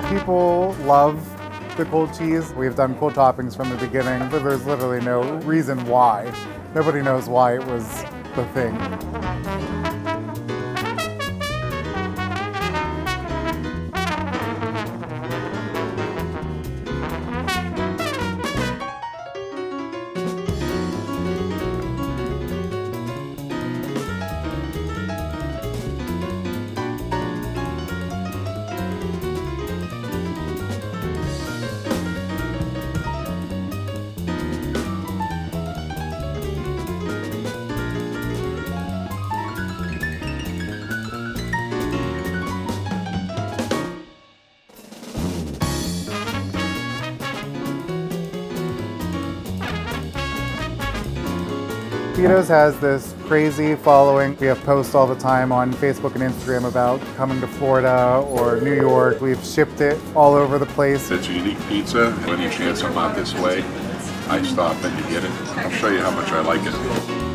People love the cold cheese. We've done cold toppings from the beginning, but there's literally no reason why. Nobody knows why it was the thing. Beto's has this crazy following. We have posts all the time on Facebook and Instagram about coming to Florida or New York. We've shipped it all over the place. It's a unique pizza. When you chance I'm out this way, I stop and you get it. I'll show you how much I like it.